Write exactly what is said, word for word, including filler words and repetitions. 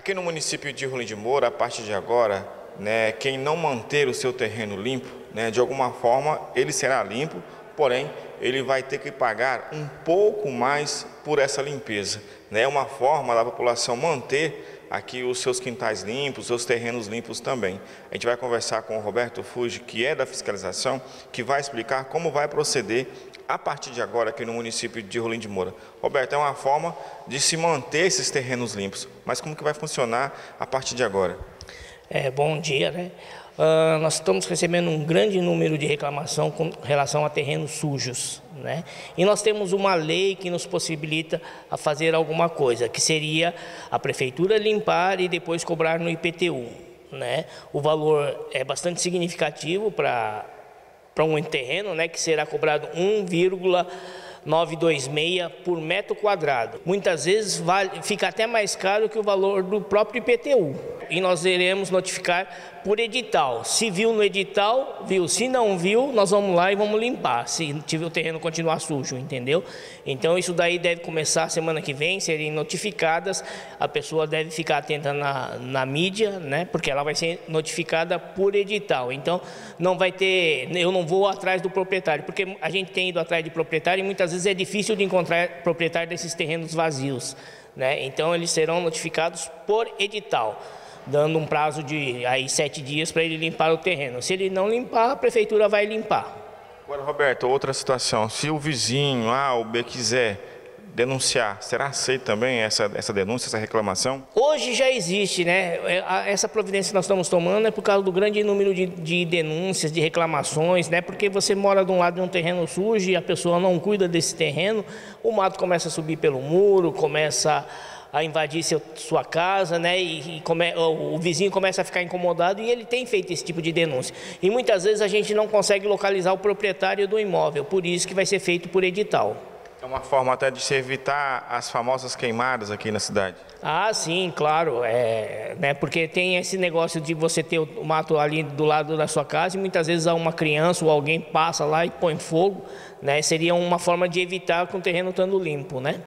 Aqui no município de Rolim de Moura, a partir de agora, né, quem não manter o seu terreno limpo, né, de alguma forma ele será limpo, porém ele vai ter que pagar um pouco mais por essa limpeza. É uma forma da população manter aqui os seus quintais limpos, os seus terrenos limpos também. A gente vai conversar com o Roberto Fuji, que é da fiscalização, que vai explicar como vai proceder a partir de agora aqui no município de Rolim de Moura. Roberto, é uma forma de se manter esses terrenos limpos, mas como que vai funcionar a partir de agora? É, bom dia, né? Uh, nós estamos recebendo um grande número de reclamação com relação a terrenos sujos, né? E nós temos uma lei que nos possibilita a fazer alguma coisa, que seria a prefeitura limpar e depois cobrar no I P T U, né? O valor é bastante significativo para para um terreno, né, que será cobrado um vírgula novecentos e vinte e seis por metro quadrado. Muitas vezes vale, fica até mais caro que o valor do próprio I P T U. E nós iremos notificar por edital. Se viu no edital, viu. Se não viu, nós vamos lá e vamos limpar, se tiver o terreno continuar sujo, entendeu? Então isso daí deve começar semana que vem, serem notificadas. A pessoa deve ficar atenta na, na mídia, né? Porque ela vai ser notificada por edital. Então não vai ter, eu não vou atrás do proprietário, porque a gente tem ido atrás de proprietário e muitas vezes é difícil de encontrar proprietário desses terrenos vazios, né? Então eles serão notificados por edital, dando um prazo de aí sete dias para ele limpar o terreno. Se ele não limpar, a prefeitura vai limpar. Agora, Roberto, outra situação. Se o vizinho A ou B quiser denunciar, será aceita também essa, essa denúncia, essa reclamação? Hoje já existe, né? Essa providência que nós estamos tomando é por causa do grande número de, de denúncias, de reclamações, né? Porque você mora de um lado de um terreno sujo e a pessoa não cuida desse terreno, o mato começa a subir pelo muro, começa a invadir seu, sua casa, né? E, e come, o, o vizinho começa a ficar incomodado e ele tem feito esse tipo de denúncia. E muitas vezes a gente não consegue localizar o proprietário do imóvel, por isso que vai ser feito por edital. É uma forma até de se evitar as famosas queimadas aqui na cidade. Ah, sim, claro, é, né, porque tem esse negócio de você ter o mato ali do lado da sua casa e muitas vezes uma criança ou alguém passa lá e põe fogo, né? Seria uma forma de evitar com o terreno estando limpo, né?